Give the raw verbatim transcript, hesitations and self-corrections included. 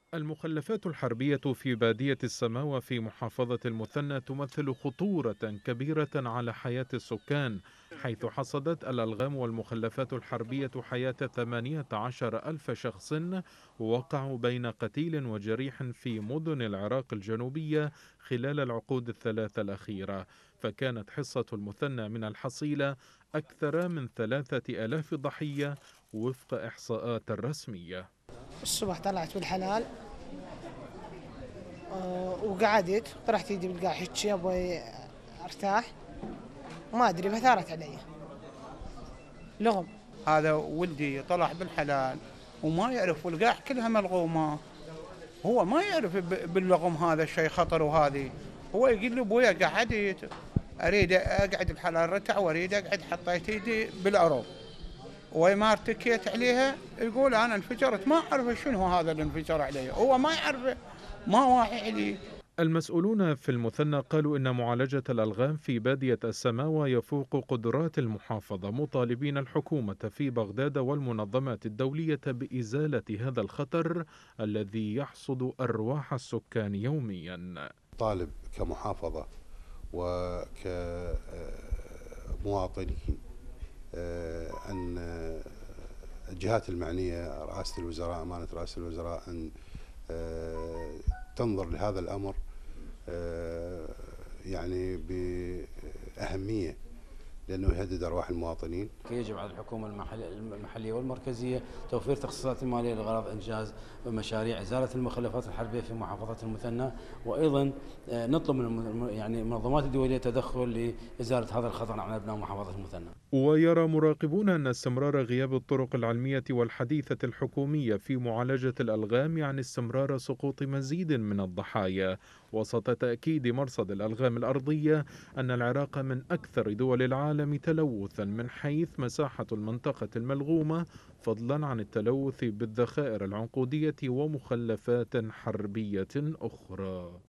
المخلفات الحربية في بادية السماوة في محافظة المثنى تمثل خطورة كبيرة على حياة السكان، حيث حصدت الألغام والمخلفات الحربية حياة ثمانية عشر ألف شخص وقعوا بين قتيل وجريح في مدن العراق الجنوبية خلال العقود الثلاثة الأخيرة، فكانت حصة المثنى من الحصيلة أكثر من ثلاثة آلاف ضحية وفق إحصاءات رسمية. الصبح طلعت بالحلال. آه، وقعدت طرحت ايدي بالقاع هيجي ابغى ارتاح. ما ادري بثارت علي لغم. هذا ولدي طلع بالحلال وما يعرف، والقاع كلها ملغومة. هو ما يعرف ب- باللغم هذا الشيء خطر. وهذه هو يقول له ابويا قعدت اريد اقعد بحلال رتع واريد اقعد، حطيت ايدي بالارض وما ارتكيت عليها. يقول انا انفجرت، ما اعرف شنو هذا اللي انفجر عليه، هو ما يعرف، ما واعي عليه. المسؤولون في المثنى قالوا إن معالجة الألغام في بادية السماوة يفوق قدرات المحافظة، مطالبين الحكومة في بغداد والمنظمات الدولية بإزالة هذا الخطر الذي يحصد أرواح السكان يوميا. طالب كمحافظة وكمواطنين أن الجهات المعنية، رئاسة الوزراء، أمانة رئاسة الوزراء، أن تنظر لهذا الأمر يعني بأهمية، لأنه يهدد أرواح المواطنين. يجب على الحكومة المحلية والمركزية توفير تخصيصات مالية لغرض إنجاز مشاريع إزالة المخلفات الحربية في محافظة المثنى، وأيضا نطلب من يعني المنظمات الدولية تدخل لإزالة هذا الخطر عن أبناء محافظة المثنى. ويرى مراقبون أن استمرار غياب الطرق العلمية والحديثة الحكومية في معالجة الألغام يعني استمرار سقوط مزيد من الضحايا، وسط تأكيد مرصد الألغام الأرضية أن العراق من أكثر دول العالم تلوثا من حيث مساحة المنطقة الملغومة، فضلا عن التلوث بالذخائر العنقودية ومخلفات حربية أخرى.